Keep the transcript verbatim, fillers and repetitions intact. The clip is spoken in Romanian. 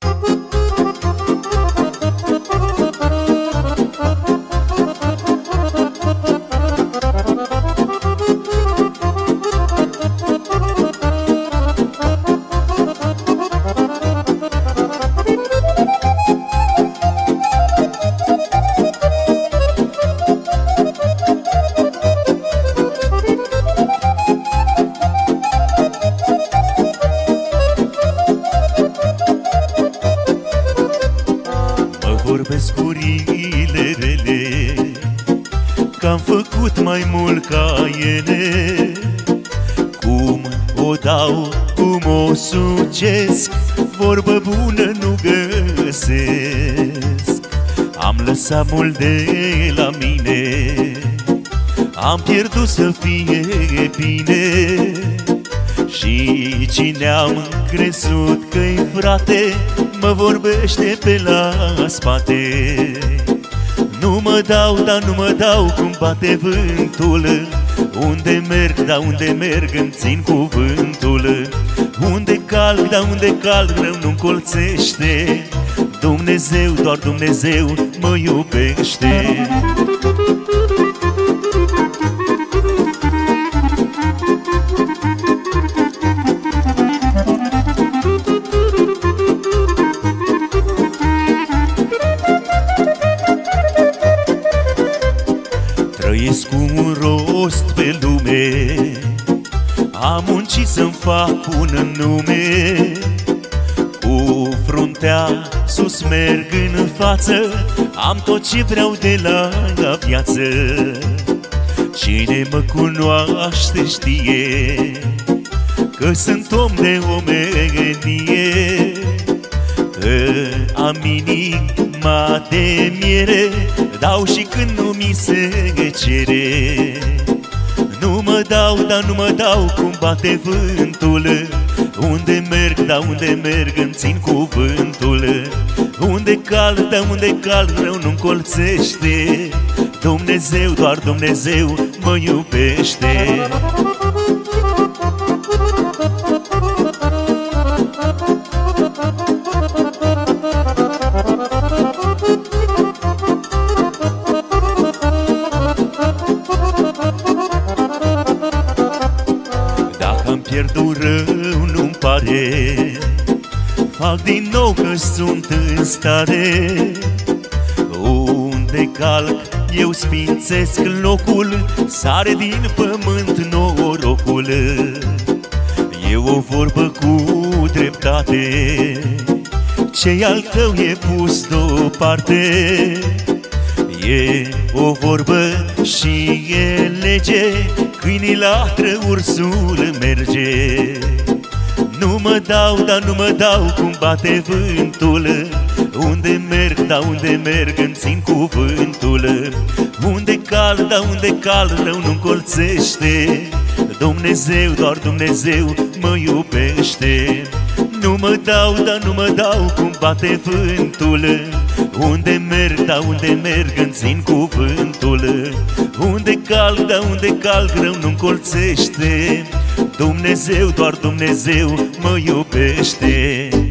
Vorbesc curile rele, că-am făcut mai mult ca ele. Cum o dau, cum o sucesc, vorbă bună nu găsesc. Am lăsat mult de la mine, am pierdut să fie bine. Și cine am crezut că-i frate, mă vorbește pe la spate. Nu mă dau, dar nu mă dau cum bate vântul. Unde merg, dar unde merg îmi țin cuvântul. Unde calc, dar unde calc rău nu încolțește. Dumnezeu, doar Dumnezeu mă iubește. Trăiesc cu un rost pe lume, am muncit să-mi fac un nume. Cu fruntea sus merg în față, am tot ce vreau de la viață. Cine mă cunoaște știe că sunt om de omenie, că am inima de miere, dau și când nu mi se cere. Nu mă dau, dar nu mă dau cum bate vântul. Unde merg, dar unde merg îmi țin cuvântul. Unde calc, dar unde calc rău nu încolțește. Dumnezeu, doar Dumnezeu mă iubește. Pierdut rău nu-mi pare, fac din nou că sunt în stare. Unde calc eu sfințesc locul, sare din pământ norocul. E o vorbă cu dreptate, ce-i al tău e pus deoparte. E o vorbă și e lege, câinii latră, ursul merge. Nu mă dau, dar nu mă dau cum bate vântul. Unde merg, dar unde merg îmi țin cuvântul. Unde cal, dar unde cal rău nu încolțește. Dumnezeu, doar Dumnezeu mă iubește. Nu mă dau, dar nu mă dau cum bate vântul. Unde merg, dar unde merg îmi țin cuvântul. Unde calc, dar unde calc rău nu încolțește. Dumnezeu, doar Dumnezeu mă iubește.